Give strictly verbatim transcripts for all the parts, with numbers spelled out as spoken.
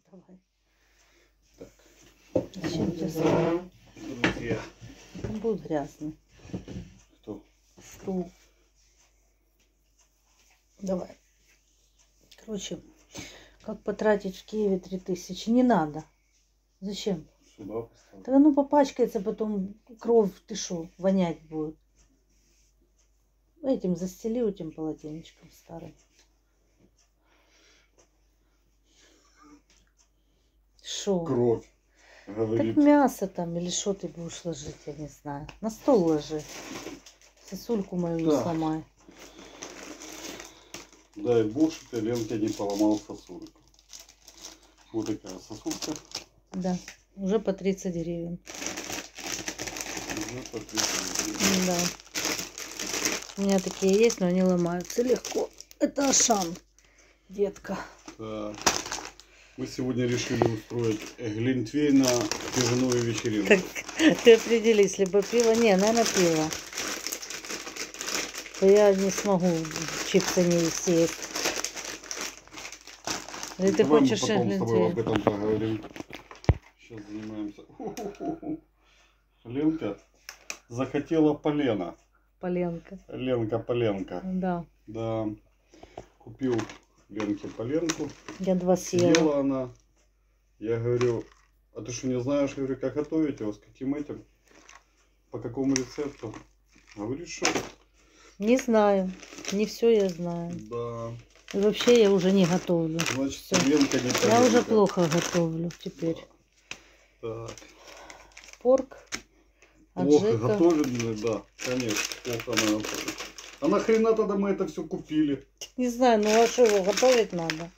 Давай. Так. Зачем тебе стул? Друзья. Он будет грязный. Кто? Стул. Давай. Короче, как потратить в Киеве три тысячи? Не надо. Зачем? Сюда поставил. Так оно попачкается, потом кровь, ты шо, вонять будет. Этим застели, этим полотенечком старым. Шо? Кровь. Говорит. Так мясо там или что ты будешь ложить, я не знаю. На стол ложи. Сосульку мою не Так. сломай. Дай бог, что ты, Ленка, не поломал сосульку. Вот такая сосулька. Да, уже по тридцать гривен. Уже по тридцать гривен. Да. У меня такие есть, но они ломаются легко. Это Ашан, детка. Так. Мы сегодня решили устроить глинтвейн на пивную вечеринку. Так, ты определись, либо пиво, не, наверное, пиво. То я не смогу чипсы не съесть. Или ты Давай хочешь мы потом с тобой об глинтвейн? этом поговорим. Сейчас занимаемся. Ху-ху-ху. Ленка захотела полена. Поленка. Ленка поленка. Да. Да. Купил Ленке поленку. Я два съела. Съела она. Я говорю, а ты что не знаешь, я говорю, как готовить его, с каким этим? По какому рецепту? Говорит, что? Не знаю. Не все я знаю. Да. И вообще я уже не готовлю. Значит, Всё. Ленка не Я уже поленка. плохо готовлю теперь. Так. Порк. Плохо Аджика. готовленный, да, конечно. Плохо она готовит. А нахрена тогда мы это все купили? Не знаю, ну а что его готовить надо?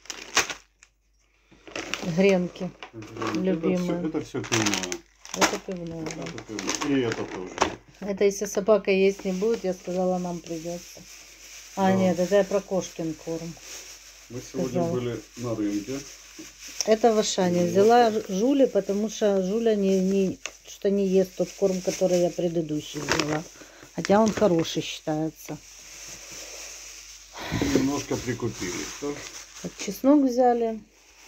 Гренки. Любимые. Это все пивное. Это пивное. Да. Это пивное. И это тоже. Это если собака есть не будет, я сказала, нам придется. А, Да. нет, это я про кошкин корм. Мы сегодня Сказала. были на рынке. Это в Ашане. Взяла Жули, потому что Жуля не, не, что не ест тот корм, который я предыдущий взяла. Хотя он хороший считается. Немножко прикупили. Да? Так, чеснок взяли.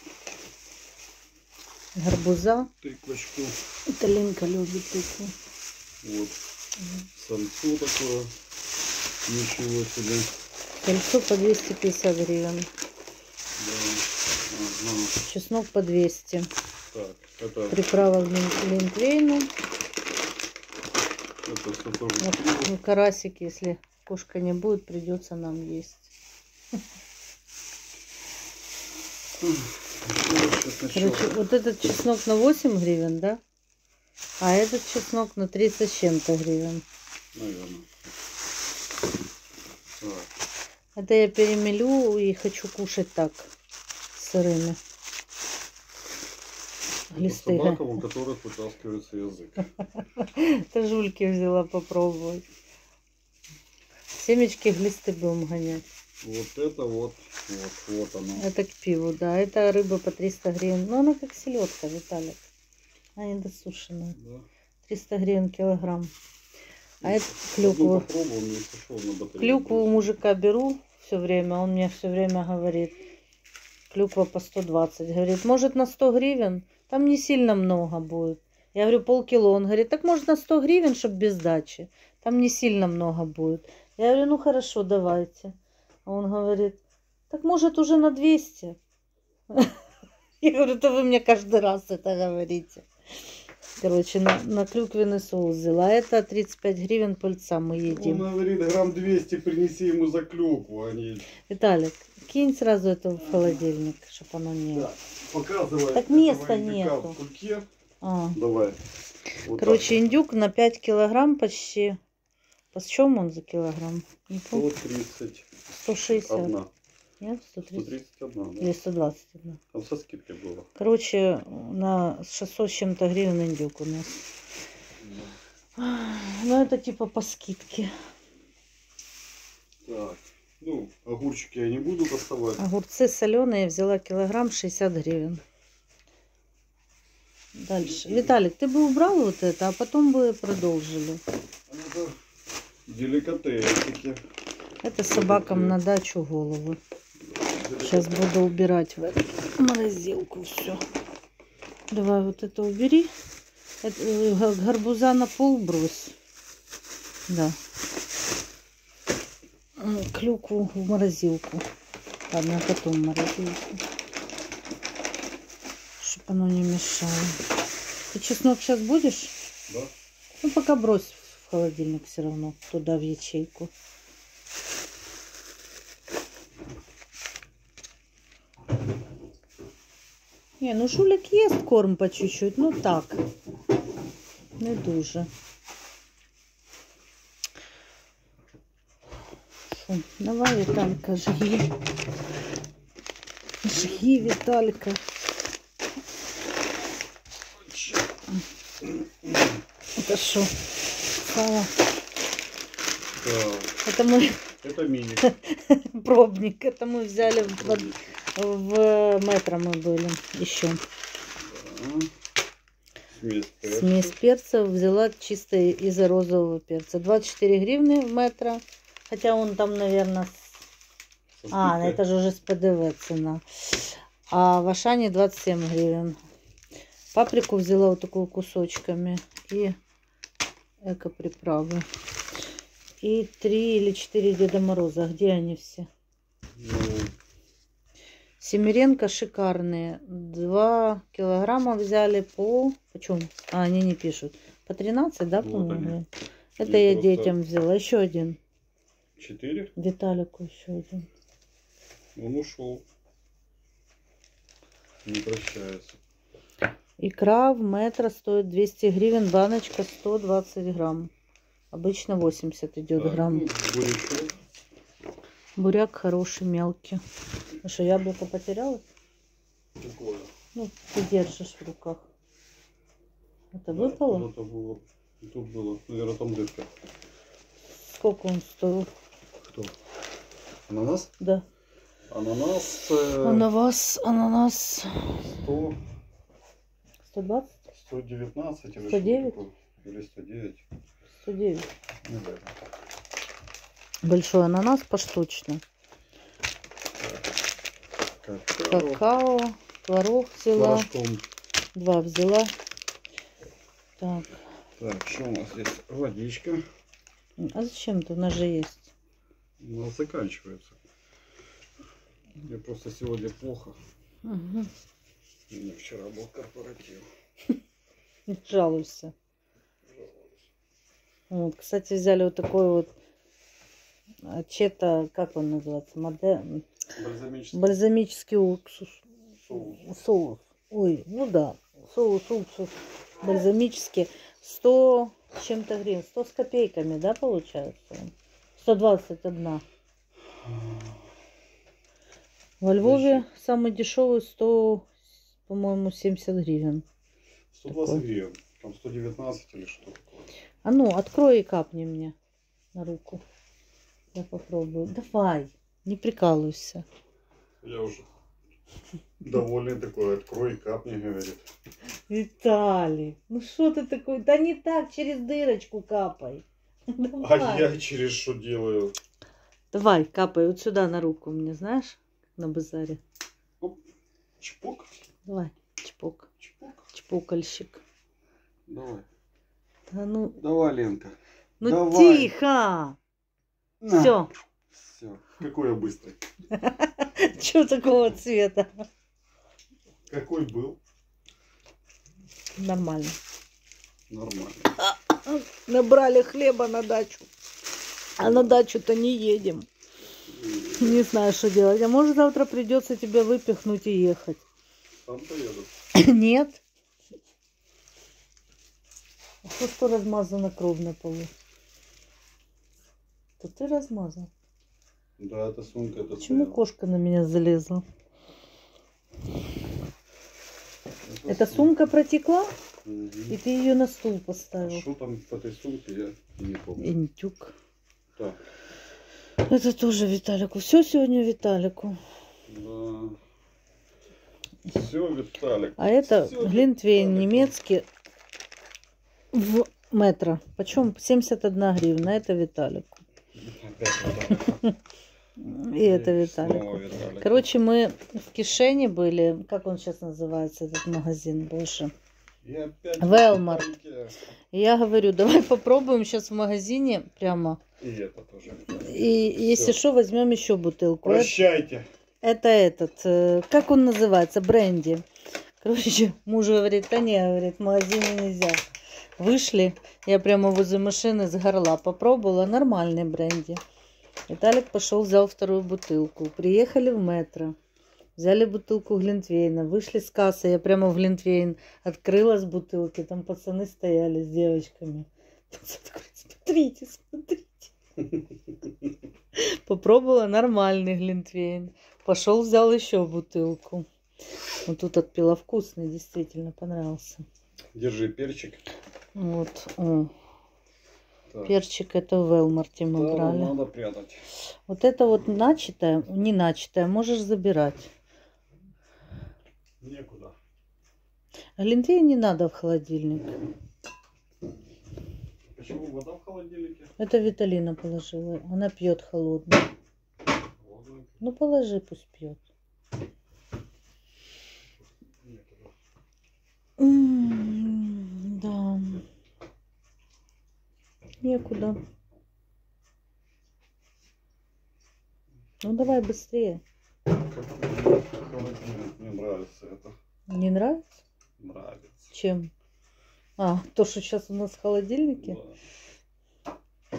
Гарбуза. Тыквочку. Это Линка любит тыкву. Вот. Сальцу такое. Ничего себе. Сальцу по двести пятьдесят гривен. Да. Ага. Чеснок по двести. Так, это, Приправа к лин- линтвейну. это все тоже Вот, пиво. ну, карасик, если кошка не будет, придется нам есть. Короче, вот этот чеснок на восемь гривен, да? А этот чеснок на тридцать с чем-то гривен. Наверное. Так. Это я перемелю и хочу кушать так, сырыми. Глисты. Это собака, у которых вытаскивается язык. Это жульки взяла попробовать. Семечки глисты будем гонять. Вот это вот, вот, вот оно. Это к пиву, да. Это рыба по триста гривен. Ну, она как селедка, Виталик. Она недосушенная. Да. триста гривен килограмм. А это Одну клюкву. попробовал, не сошел на батарею. Клюкву у мужика беру все время. Он мне все время говорит. Клюква по сто двадцать. Говорит, может на сто гривен? Там не сильно много будет. Я говорю, полкило. Он говорит, так может на сто гривен, чтобы без дачи. Там не сильно много будет. Я говорю, ну хорошо, давайте. А он говорит, так может уже на двести. Я говорю, то вы мне каждый раз это говорите. Короче, на, на клюквенный соус взяла. Это тридцать пять гривен пыльца мы едим. Он говорит, грамм двести принеси ему за клюкву. А не... Виталик, кинь сразу это в холодильник, чтобы оно не... Так, показывай. Так места этого индюка нету. в кульке. А. Давай. Вот Короче, так. индюк на пять килограмм почти. Почем он за килограмм? Не помню. сто тридцать сто шестьдесят. одна. Нет, сто сто тридцать. тридцать одна, да. Или сто двадцать одна. Там со скидкой было. Короче, на шестьсот с чем-то гривен индюк у нас. Ну, это типа по скидке. Так. Ну, огурчики я не буду доставать. Огурцы соленые взяла килограмм шестьдесят гривен. Дальше. Виталик, ты бы убрал вот это, а потом бы продолжили. Это деликатесики. Это собакам на дачу головы. Сейчас буду убирать в эту морозилку все. Давай вот это убери. Это, э, гарбуза на пол брось. Да. Клюкву в морозилку. Ладно, потом в морозилку. Чтобы оно не мешало. Ты чеснок сейчас будешь? Да. Ну, пока брось в холодильник все равно. Туда, в ячейку. Не, ну Жулик ест корм по чуть-чуть. Ну так. Не дуже. Фу, давай, Виталька, жги. Жги, Виталька. Это что? Сало. Да. Это мы... Это мини. Пробник. Это мы взяли в, в метро мы были еще. Да. Смесь перцев. Смесь перцев взяла чисто из-за розового перца. двадцать четыре гривны в метро. Хотя он там, наверное... С... А, это же уже с ПДВ цена. А в Ашане двадцать семь гривен. Паприку взяла вот такую кусочками. И эко-приправы. И три или четыре Деда Мороза. Где они все? Ну... Семеренко шикарные. два килограмма взяли по... Почем? А, они не пишут. По тринадцать, да, Вот по-моему? Это И я просто... детям взяла. Еще один. Четыре? Виталику еще один. Он ушел. Не прощается. Икра в метро стоит двести гривен. Баночка сто двадцать грамм. Обычно восемьдесят идет Так, грамм. ну, бурячок. Буряк хороший, мелкий. Ну что, яблоко потерялось? Какое? Ну, ты держишь в руках. Это Да, выпало? Это было. Тут было. Наверное, там дырка. Сколько он стоил? Кто? Ананас? Да. Ананас. Э... Ананас, ананас. сто. сто двадцать? сто девятнадцать или сто девять? что-то. Или сто девять. сто девять. Наверное. Большой ананас поштучно. Какао. Какао. Творог взяла. Порошком. Два взяла. Так. Так, что у нас здесь? Водичка. А зачем-то? У нас же есть. У нас заканчивается. Мне просто сегодня плохо. Угу. У меня вчера был корпоратив. Не жалуйся. Вот, кстати, взяли вот такой вот чета, как он называется? Моде... Бальзамический. Бальзамический уксус. Соус. Соус. Ой, ну да. Соус, уксус. Бальзамический. сто с чем-то гривен. сто с копейками, да, получается? сто двадцать одна. Во Львове самый дешевый сто, по-моему, семьдесят гривен. сто двадцать гривен. Там сто девятнадцать или что. А ну, открой и капни мне на руку. Я попробую. Давай, не прикалывайся. Я уже довольный такой. Открой и капни, говорит. Виталий, ну что ты такой? Да не так, через дырочку капай. Давай. А я через что делаю? Давай, капай вот сюда на руку мне, знаешь, на базаре. Оп. Чпок. Давай, чпок. Чпок. Чпокальщик. Давай. Да ну, Давай, Ленка. ну Давай. тихо. На. Все. Все. Какой я быстрый. Че такого цвета? Какой был? Нормально. Нормально. Набрали хлеба на дачу. А на дачу-то не едем. Не знаю, что делать. А может, завтра придется тебя выпихнуть и ехать? Сам поеду. Нет. А что, что размазано кровь на полу? То ты размазал. Да, это сумка. Это Почему стояла. кошка на меня залезла? Это Эта сумка протекла, Мгм. и ты ее на стул А поставил. что там в этой сумке, я не помню. Интюк. Так. Это тоже Виталику. Все сегодня Виталику. Да. Все, Виталик. А это Всё, глинтвейн Виталик. немецкий в метро. Почем семьдесят одна гривна. Это Виталику. Опять вот так. И это Виталик. Снова Виталик. Короче, мы в Кишине были. Как он сейчас называется, этот магазин больше? И опять Велмарт. Виталики. И я говорю, давай попробуем сейчас в магазине прямо. И это тоже Виталик. И если Всё. что, возьмем еще бутылку. Это, Прощайте. это этот, э, как он называется, бренди. Короче, муж говорит, да не, говорит, в магазине нельзя. Вышли, я прямо возле машины с горла попробовала, нормальный бренди. Виталик пошел, взял вторую бутылку. Приехали в метро. Взяли бутылку глинтвейна. Вышли с кассы. Я прямо в глинтвейн открыла с бутылки. Там пацаны стояли с девочками. Пацан такой, смотрите, смотрите. Попробовала нормальный глинтвейн. Пошел, взял еще бутылку. Вот тут отпила, вкусный, действительно понравился. Держи перчик. Вот. О. Так. Перчик это в Велмарте мы Да, брали. надо прятать. Вот это вот начатое, не начатое, можешь забирать. Некуда. Глинтвейн не надо в холодильник. Почему вода в холодильнике? Это Виталина положила. Она пьет холодный. Холодная. Ну положи, пусть пьет. Некуда. М, Да. Некуда. Ну давай быстрее. Холодильник. Мне нравится это. Не нравится? Нравится. Чем? А, то, что сейчас у нас в холодильнике? Да.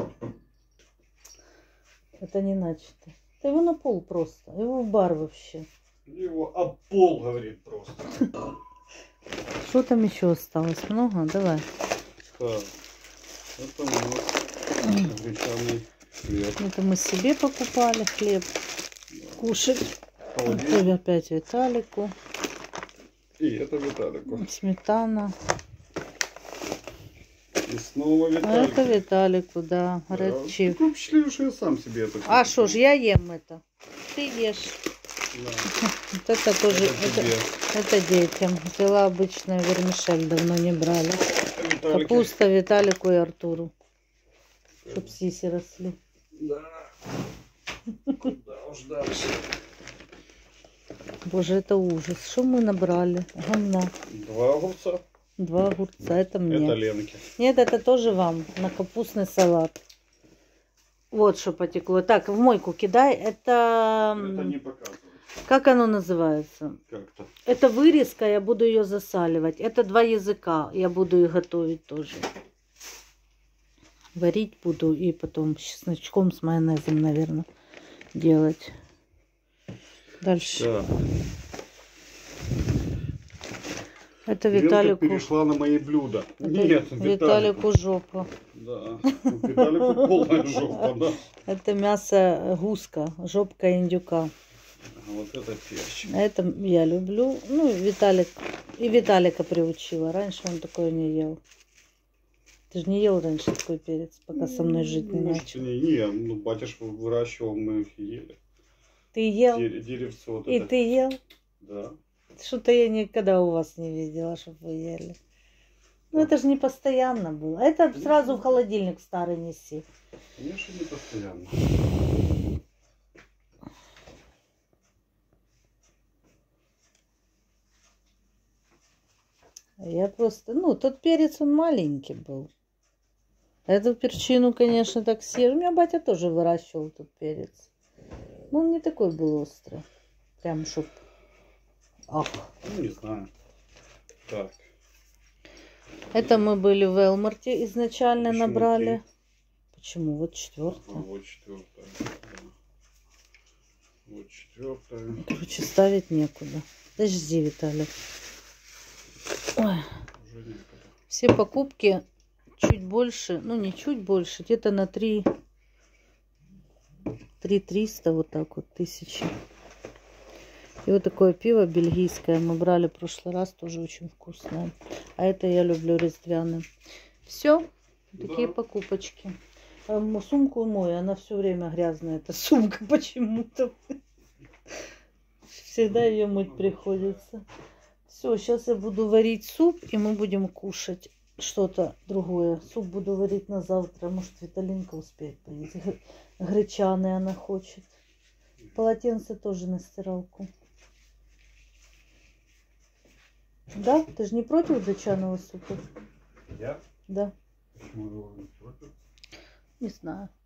Это не начато. Да его на пол просто. Его в бар вообще. Его об пол, говорит, просто. Что там еще осталось? Много? Давай. Так. Это у нас гречаный хлеб. Это мы себе покупали хлеб. Кушать. Холодильник. Это опять Виталику. И это Виталику. Сметана. И снова А Виталик. это Виталику, да. Да. Red Chief. Такое впечатление, что я сам себе это А купил. что ж, я ем это. Ты ешь. Да. Вот это тоже, Это это, тебе. это детям. Взяла обычную вермишель, давно не брали. Виталик. Капуста Виталику и Артуру. Чтоб сиси росли. Да. Куда уж дальше. Боже, это ужас. Что мы набрали? Говна. Два огурца. Два огурца. Это мне. Это Ленке. Нет, это тоже вам. На капустный салат. Вот что потекло. Так, в мойку кидай. Это... Это не показывает. Как оно называется? Как-то. Это вырезка, я буду ее засаливать. Это два языка, я буду их готовить тоже. Варить буду и потом с чесночком, с майонезом, наверное, делать. Дальше. Да. Это Ленка Виталику. перешла на мои блюда. Это Нет, Виталику. Виталику жопа. Да. Виталику полная жопа, да. Это мясо гуска, жопка индюка. Вот это перчик. А это я люблю. Ну, и Виталик. И Виталика приучила. Раньше он такое не ел. Ты же не ел раньше такой перец, пока со мной жить не Может, начал. не, не, ну батюш выращивал, мы их ели. Ты ел? Дер- Деревцо вот И это. ты ел? Да. Что-то я никогда у вас не видела, чтобы вы ели. Ну, это же не постоянно было. Это сразу в холодильник старый неси. Конечно, не постоянно. Я просто... Ну, тот перец, он маленький был. Эту перчину, конечно, так съешь. У меня батя тоже выращивал тот перец. Но он не такой был острый. Прям, чтоб... Ах. Ну, не знаю. Так. Это мы были в Велмарте изначально Почему набрали. три? Почему? Вот А, четвертая. вот четвертая. Да. Вот четвертая. Короче, ставить некуда. Подожди, Виталик. Ой. Уже некогда. Все покупки чуть больше, ну не чуть больше, где-то на три, три триста, вот так вот, тысячи. И вот такое пиво бельгийское мы брали в прошлый раз, тоже очень вкусное. А это я люблю різдвяное. Все, такие Да. покупочки. А м- сумку мою, она все время грязная, эта сумка почему-то. Всегда ее мыть приходится. Все, сейчас я буду варить суп, и мы будем кушать что-то другое. Суп буду варить на завтра. Может, Виталинка успеет поесть. Гречаный она хочет. Полотенце тоже на стиралку. Да? Ты же не против гречаного супа? Я? Да. Почему его не против? Не знаю.